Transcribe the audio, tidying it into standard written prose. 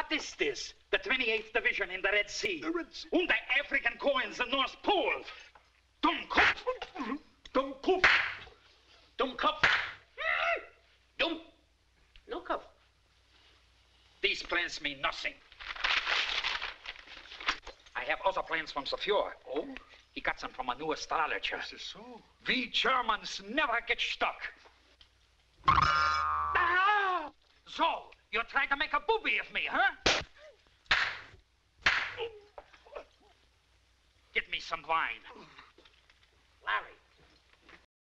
What is this? The 28th Division in the Red Sea. The Red Sea. Und the African coins in North Pole. Dummkopf. Dummkopf. Dummkopf. Dumm. No Kopf. These plans mean nothing. I have other plans from the Fuhrer. Oh? He got them from a new astrologer. This is so. We Germans never get stuck. Ah! So, you're trying to make a booby of me, huh? Get me some wine. Larry.